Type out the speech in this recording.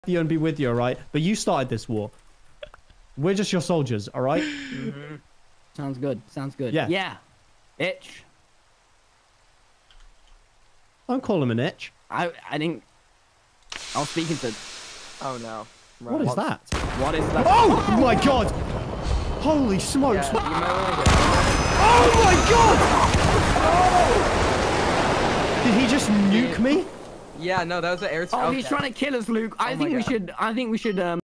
you and be with you, all right? But you started this war. We're just your soldiers, all right? Mm-hmm. Sounds good. Sounds good. Yeah. Yeah. Itch. Don't call him an itch. I think I was speaking to. Oh no. Right. What is that? What is that? Oh my god! Holy smokes! Yeah, you might want to Oh my god! Did he just nuke me? Yeah, no, that was the air. Oh, he's trying to kill us, Luke. I think we should